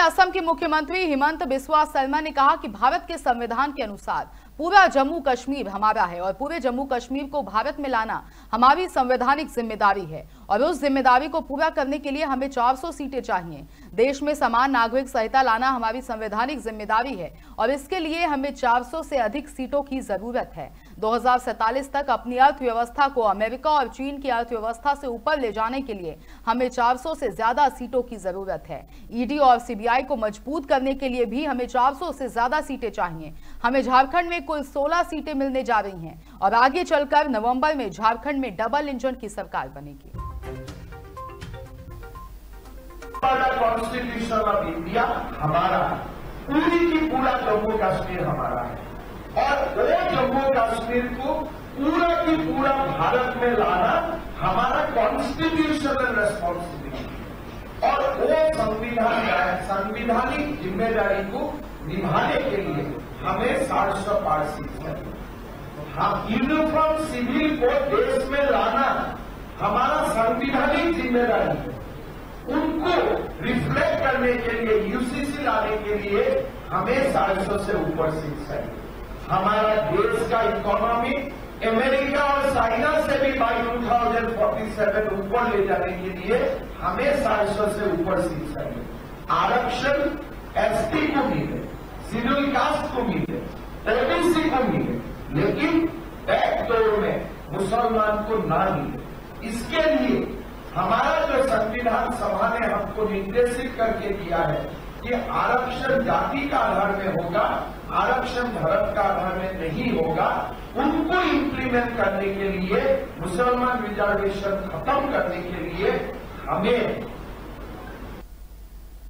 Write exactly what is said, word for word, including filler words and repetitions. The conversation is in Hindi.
असम के मुख्यमंत्री हिमंत बिस्वा शर्मा ने कहा कि भारत के संविधान के अनुसार पूरा जम्मू कश्मीर हमारा है और पूरे जम्मू कश्मीर को भारत में लाना हमारी संवैधानिक जिम्मेदारी है और उस जिम्मेदारी को पूरा करने के लिए हमें चार सौ सीटें चाहिए। देश में समान नागरिक संहिता लाना हमारी संवैधानिक जिम्मेदारी है और इसके लिए हमें चार सौ से अधिक सीटों की जरूरत है। दो हज़ार सैंतालीस तक अपनी अर्थव्यवस्था को अमेरिका और चीन की अर्थव्यवस्था से ऊपर ले जाने के लिए हमें चार सौ से ज्यादा सीटों की जरूरत है। ईडी और सीबीआई को मजबूत करने के लिए भी हमें चार सौ से ज्यादा सीटें चाहिए। हमें झारखंड में कुल सोलह सीटें मिलने जा रही हैं और आगे चलकर नवंबर में झारखंड में डबल इंजन की सरकार बनेगी। कॉन्स्टिट्यूशन ऑफ इंडिया हमारा है, पूरी की पूरा जम्मू कश्मीर हमारा है और वो जम्मू कश्मीर को पूरा की पूरा भारत में लाना हमारा कॉन्स्टिट्यूशनल रेस्पॉन्सिबिलिटी और वो संविधान संविधानिक जिम्मेदारी को निभाने के लिए हमें साठ सौ पार सीट है। हम यूनिफॉर्म सिविल को देश में लाना हमारा संविधानिक जिम्मेदारी है। उनको रिफ्लेक्ट करने के लिए यूसीसी लाने के लिए हमें साठ सौ से ऊपर सीट चाहिए। हमारा देश का इकोनॉमी अमेरिका और चाइना से भी by two thousand forty seven ऊपर ले जाने के लिए हमें साठ सौ से ऊपर सीट चाहिए। आरक्षण एसटी को मिले, शेड्यूल कास्ट को मिले, ओबीसी को मिले, लेकिन बैकडोर में मुसलमान को ना मिले। इसके लिए हमारा जो संविधान सभा ने हमको निर्देशित करके दिया है कि आरक्षण जाति का आधार में होगा, आरक्षण धर्म का आधार में नहीं होगा, उनको इम्प्लीमेंट करने के लिए, मुसलमान रिजर्वेशन खत्म करने के लिए हमें